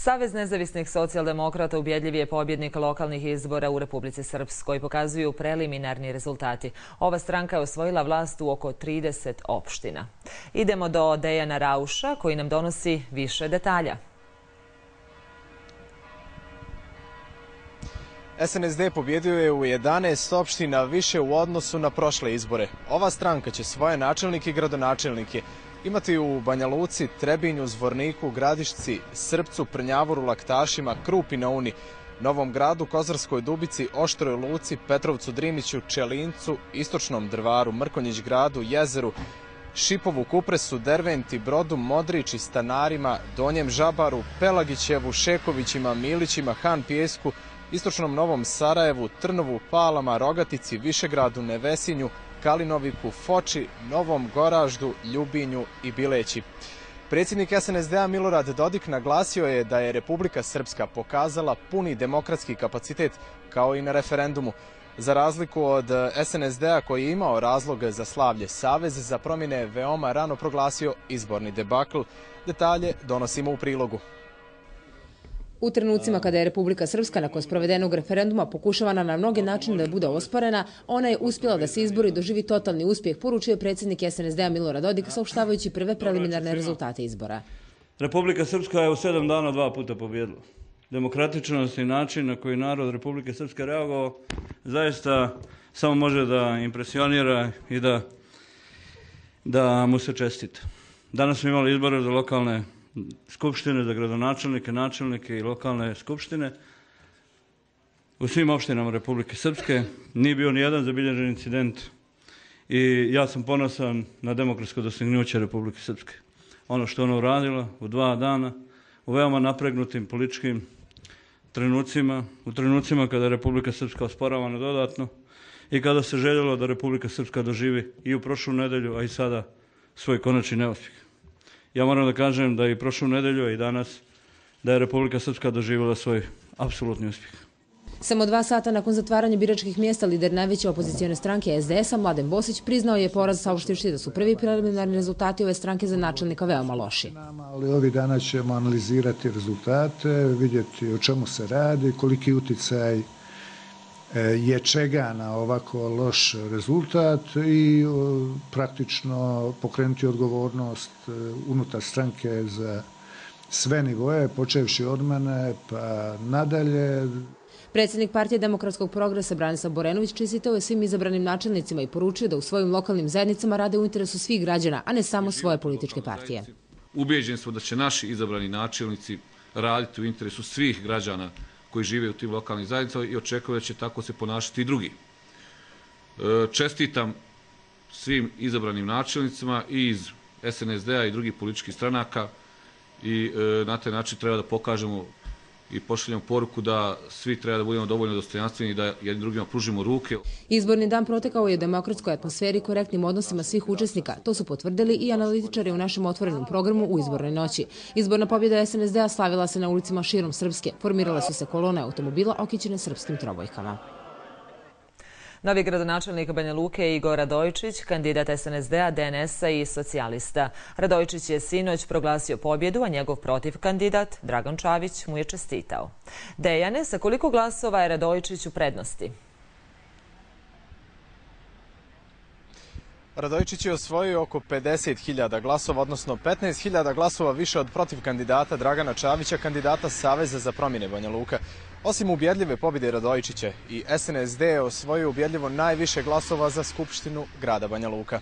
Savez nezavisnih socijaldemokrata ubjedljiv je pobjednik lokalnih izbora u Republici Srpskoj, pokazuju preliminarni rezultati. Ova stranka je osvojila vlast u oko 30 opština. Idemo do Dejana Rauša koji nam donosi više detalja. SNSD pobjedio je u 11 opština više u odnosu na prošle izbore. Ova stranka će svoje načelnike i gradonačelnike imati u Banja Luci, Trebinju, Zvorniku, Gradišci, Srpcu, Prnjavoru, Laktašima, Krupi na Uni, Novom Gradu, Kozarskoj Dubici, Oštroj Luci, Petrovcu, Drimiću, Čelincu, Istočnom Drvaru, Mrkonjić Gradu, Jezeru, Šipovu, Kupresu, Derventi, Brodu, Modrići, Stanarima, Donjem Žabaru, Pelagićevu, Šekovićima, Milićima, Han Pijesku, Istočnom Novom Sarajevu, Trnovu, Palama, Rogatici, Višegradu, Nevesinju, Kalinoviku, Foči, Novom Goraždu, Ljubinju i Bileći. Predsjednik SNSD-a Milorad Dodik naglasio je da je Republika Srpska pokazala puni demokratski kapacitet kao i na referendumu. Za razliku od SNSD-a koji je imao razlog za slavlje, Savez za promjene je veoma rano proglasio izborni debakl. Detalje donosimo u prilogu. U trenucima kada je Republika Srpska nakon sprovedenog referenduma pokušavana na mnoge načine da bude osporena, ona je uspjela da se izbori doživi totalni uspjeh, poručio je predsjednik SNSD-a Milorad Dodik, saopštavajući prve preliminarne rezultate izbora. Republika Srpska je u 7 dana 2 puta pobjedila. Demokratičnost i način na koji narod Republike Srpske reagovao zaista samo može da impresionira i da mu se čestita. Danas smo imali izbore za lokalne skupštine, za gradonačelnike, načelnike i lokalne skupštine. U svim opštinama Republike Srpske nije bio ni jedan zabilježen incident i ja sam ponosan na demokratsko dostignuće Republike Srpske. Ono što ona uradila u 2 dana, u veoma napregnutim političkim trenucima, u trenucima kada je Republika Srpska osporavana dodatno i kada se željelo da Republika Srpska doživi i u prošlu nedelju, a i sada svoj konačni neuspjeh. Ja moram da kažem da i prošlu nedelju, a i danas, da je Republika Srpska doživjela svoj apsolutni uspjeh. Samo 2 sata nakon zatvaranja biračkih mjesta, lider najveće opozicione stranke SDS-a, Mladen Bosić, priznao je poraz, saopštivši da su prvi preliminarni rezultati ove stranke za načelnika veoma loši. Ali ovih dana ćemo analizirati rezultate, vidjeti o čemu se radi, koliki uticaj je čega na ovako loš rezultat i praktično pokrenuti odgovornost unutar stranke za sve nivoje, počevši od mene pa nadalje. Predsjednik Partije demokratskog progresa Branislav Borenović čestitao je svim izabranim načelnicima i poručio da u svojim lokalnim zajednicama rade u interesu svih građana, a ne samo svoje političke partije. Ubijeđeni smo da će naši izabrani načelnici raditi u interesu svih građana koji žive u tim lokalnim zajednicama i očekuju da će tako se ponašati i drugi. Čestitam svim izabranim načelnicima i iz SNSD-a i drugih političkih stranaka i na taj način treba da pokažemo i pošaljemo poruku da svi treba da budemo dovoljno dostojanstveni i da jednim drugima pružimo ruke. Izborni dan protekao je u demokratskoj atmosferi i korektnim odnosima svih učesnika. To su potvrdili i analitičari u našem otvorenom programu u izbornoj noći. Izborna pobjeda SNSD-a slavila se na ulicama širom Srpske. Formirale su se kolone automobila okićene srpskim trobojkama. Novi gradonačelnik Banja Luke Igor Radojičić, kandidat SNSD-a, DNS-a i socijalista. Radojičić je sinoć proglasio pobjedu, a njegov protivkandidat, Dragan Čavić, mu je čestitao. Dejane, sa koliko glasova je Radojičić u prednosti? Radojičić je osvojio oko 50.000 glasova, odnosno 15.000 glasova više od protivkandidata Dragana Čavića, kandidata Saveza za promjene Banja Luka. Osim ubjedljive pobjede Radojičića, i SNSD je osvojio ubjedljivo najviše glasova za Skupštinu grada Banja Luka.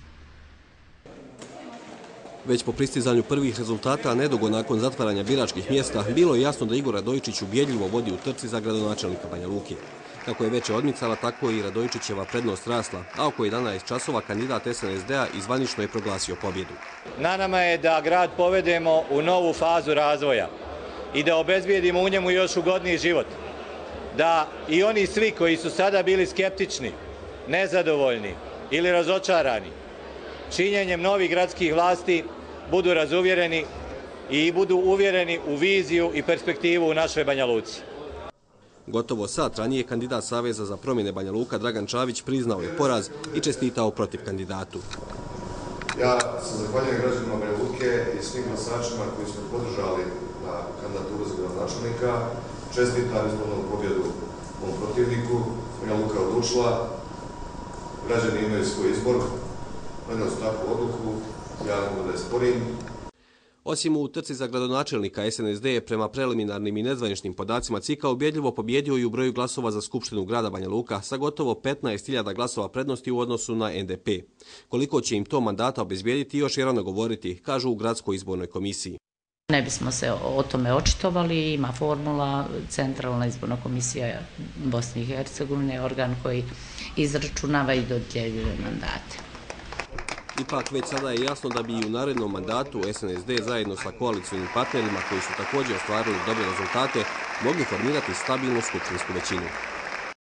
Već po pristizanju prvih rezultata, a nedugo nakon zatvaranja biračkih mjesta, bilo je jasno da Igor Radojičić ubjedljivo vodi u trci za gradonačelnika Banja Luke. Kako je već odmicala, tako i Radojičićeva prednost rasla, a oko 11 časova kandidat SNSD-a izvanično je proglasio pobjedu. Na nama je da grad povedemo u novu fazu razvoja i da obezbijedimo u njemu još ugodniji život. Da i oni svi koji su sada bili skeptični, nezadovoljni ili razočarani činjenjem novih gradskih vlasti budu razuvjereni i budu uvjereni u viziju i perspektivu u našoj Banja Luci. Gotovo sat ranije kandidat Saveza za promjene Banja Luka Dragan Čavić priznao je poraz i čestitao protiv kandidatu. Ja se zahvaljujem građanima Banja Luke i svim glasačima koji su podržali na kandidaturu za gradonačelnika, čestitam izbornu pobjedu mom protivniku, Banja Luka odlučila, građani imaju svoj izbor, donijeli su takvu odluku, ja ne mogu da je sporim. Osim u trci za gradonačelnika, SNSD je prema preliminarnim i nezvaničnim podacima CIK-a ubjedljivo pobjedio i u broju glasova za Skupštinu grada Banja Luka sa gotovo 15.000 glasova prednosti u odnosu na NDP. Koliko će im to mandata obezbijediti još je rano govoriti, kažu u Gradskoj izbornoj komisiji. Ne bismo se o tome očitovali, ima formula, Centralna izborna komisija Bosne i Hercegovine, organ koji izračunava i dodjeljuje mandate. Ipak već sada je jasno da bi i u narednom mandatu SNSD zajedno sa koalicijnim partnerima koji su također ostvarili dobre rezultate mogli formirati stabilnu skupštinsku većinu.